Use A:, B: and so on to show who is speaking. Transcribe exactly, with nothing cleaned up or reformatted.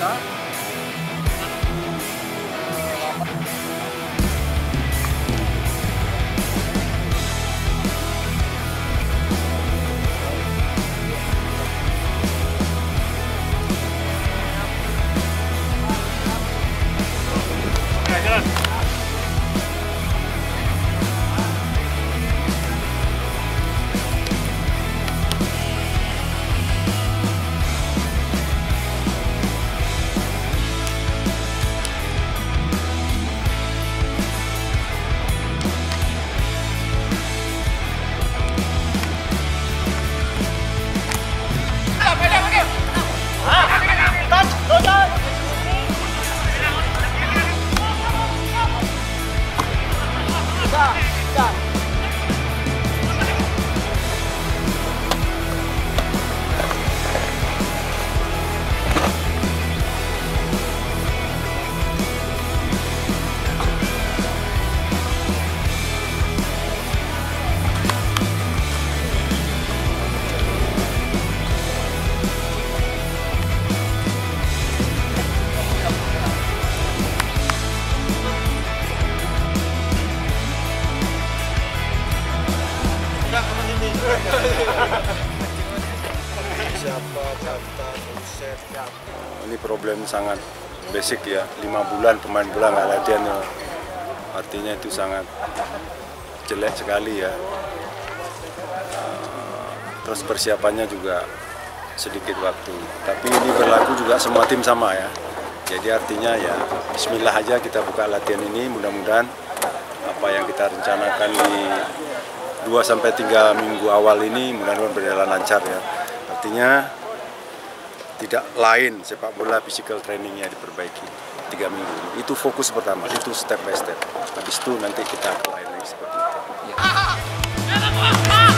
A: kita.
B: Siapa kata konsep?
C: Ini problem sangat basic ya, lima bulan pemain bola nggak latihan ya. Artinya itu sangat jelek sekali ya. Terus persiapannya juga sedikit waktu. Tapi ini berlaku juga semua tim sama ya. Jadi artinya ya bismillah aja kita buka latihan ini, mudah-mudahan apa yang kita rencanakan di dua sampai tiga minggu awal ini mudah-mudahan berjalan lancar ya. Artinya tidak lain sepak bola physical trainingnya diperbaiki tiga minggu. Itu fokus pertama, itu step by step. Habis itu nanti kita lain lagi seperti itu. Ya.